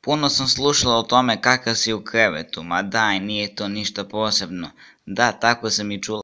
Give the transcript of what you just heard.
Puno sam slušala o tome kakav si u krevetu, ma daj, nije to ništa posebno. Da, tako sam i čula.